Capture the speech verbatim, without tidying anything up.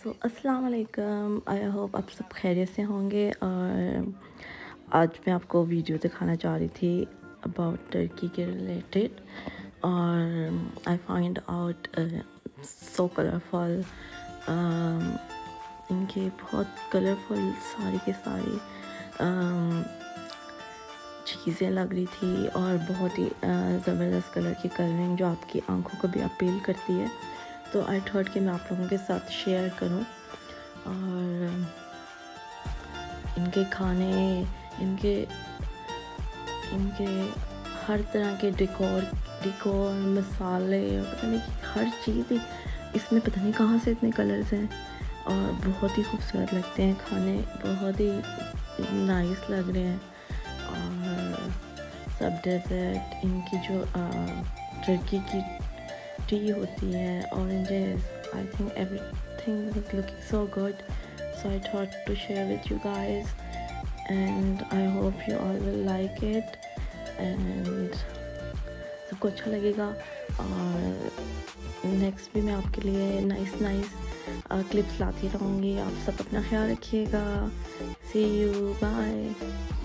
सो अस्सलाम वालेकुम। I hope आप सब खैरियत से होंगे। और आज मैं आपको वीडियो दिखाना चाह रही थी अबाउट टर्की के रिलेटेड। और I find out so colourful, इनके बहुत कलरफुल सारी के सारी um, चीज़ें लग रही थी और बहुत ही ज़बरदस्त कलर की कलरिंग जो आपकी आंखों को भी अपील करती है। तो आई थॉट कि मैं आप लोगों के साथ शेयर करूं। और इनके खाने, इनके इनके हर तरह के डेकोर डेकोर मसाले, पता नहीं हर चीज़ ही इसमें, पता नहीं कहाँ से इतने कलर्स हैं और बहुत ही खूबसूरत लगते हैं। खाने बहुत ही नाइस लग रहे हैं। और सब डेजर्ट, इनकी जो टर्की की टी होती है, oranges, I think everything was looking so good. So I thought to share with you guys and I hope you all will like it and सबको अच्छा लगेगा। और नेक्स्ट भी मैं आपके लिए नाइस नाइस क्लिप्स लाती रहूँगी। आप सब अपना ख्याल रखिएगा। See you, bye.